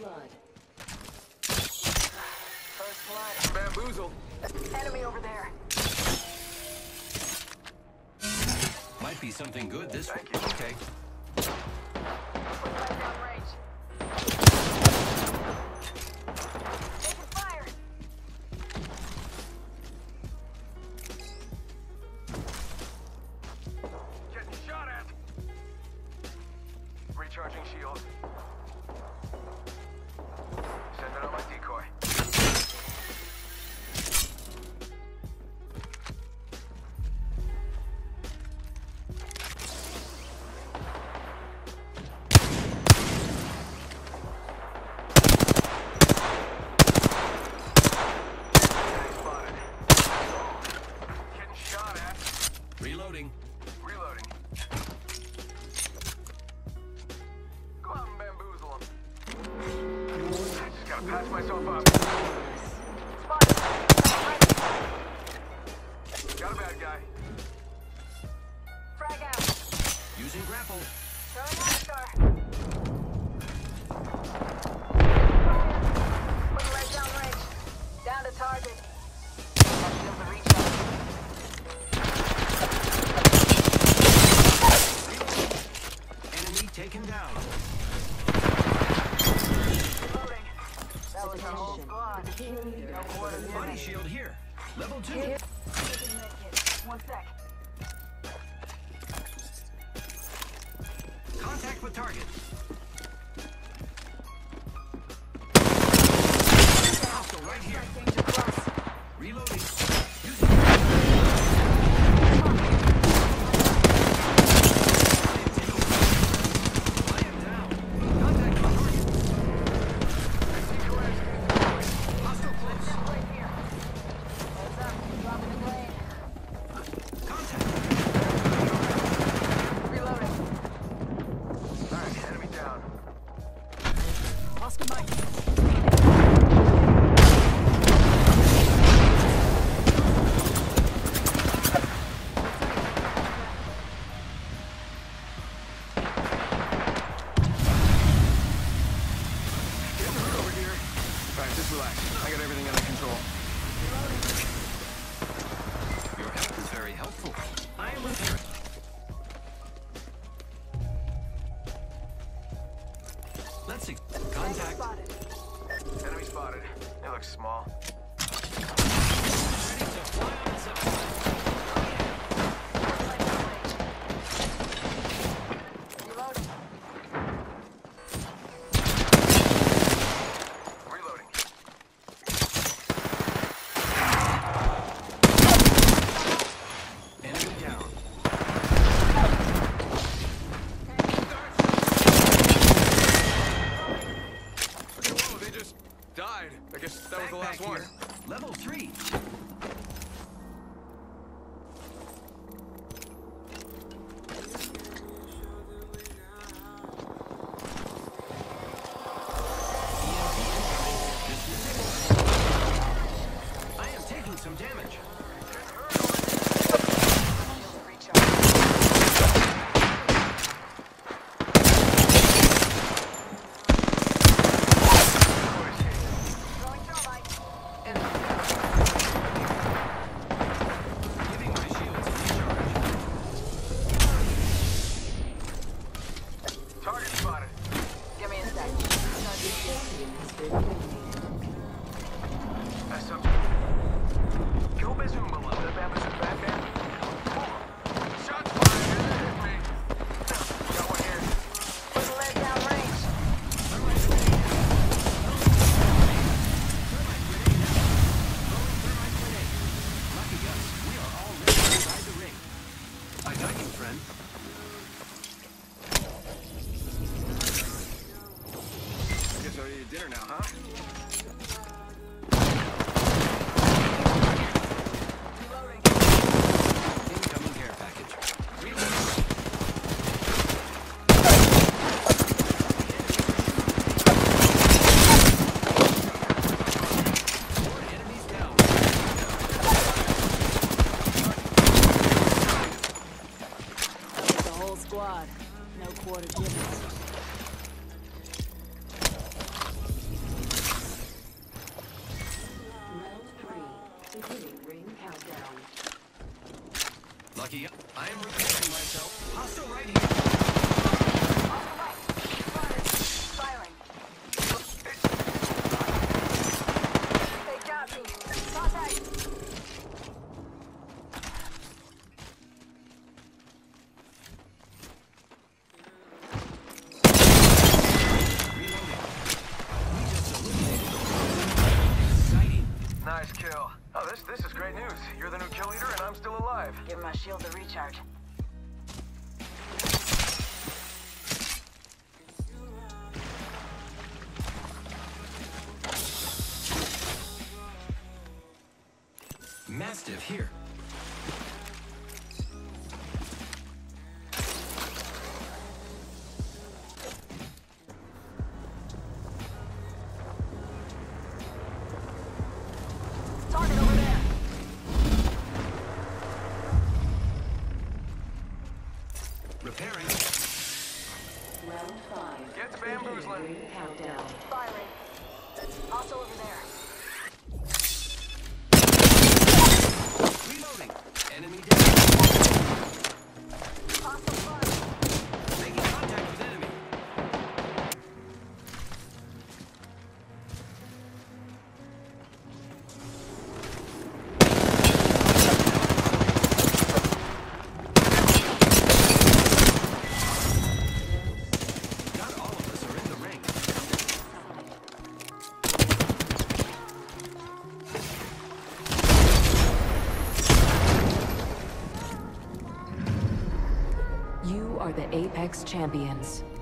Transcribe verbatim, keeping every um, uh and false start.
blood. First blood. Bamboozle. Enemy over there. Might be something good this one. Okay. Put right down range. Taking fire. Getting shot at. Recharging shield. Sending out my decoy. Reloading. Reloading. Go out and bamboozle him. I just gotta patch myself up. Spotted. Got a bad guy. Frag out. Using grapple. Throwing Oscar. Putting right down range. Down to target. Got shield to reach out. Enemy taken down. Reloading. That was our whole squad. No more to Body do. shield here. Level two. Taking a med kit. One sec. Contact with target. Hostile right here. Danger close. Reloading. Using I am down. Contact with target. Hostile close. Right here. Heads up. Dropping a grenade. Contact. Reloading. Alright, enemy down. Oscar Mike. Getting hurt over here. Alright, just relax. I got everything under control. Your help is very helpful. I am repairing. Let's see. Contact. Spotted. Enemy spotted. They look small. Ready to fly on zipline. Right down range. Reloading. Reloading. Enemy down. Whoa, they just died. I guess that was the last Backpack one. here. Level three. I am taking some damage. Shield to reach out. Throwing thermite. Giving my shields a recharge. Target spotted. Give me a sec. That's something. Go Bazuma, the Bamboozle Batman. Shots fired. Hit me. Got one here. Putting lead down range. Thermite grenade out. Thermite grenade out. Throwing thermite grenade. Lucky us, we are already inside the ring. I got you, friend. Guess I'll eat dinner now, huh? Reloading. Incoming care package. Reloading. More enemies down. That was the whole squad. No quarter gimmicks. Lucky. I am repairing myself. Hostile right here. Off the right. Spotted. Firing. They got me. Contact. Reloading. We just eliminated the boss. Exciting. Nice kill. Oh, this this is great news. You're the new kill leader, and I'm still alive. Give my shield a recharge. Mastiff here. Target over there. Repairing. Round five. Get to bamboozling. Ring countdown. Firing. Hostile over there. Reloading. Enemy down. Hostile front. Making contact with enemy. Not all of us are in the ring. You are the Apex Champions.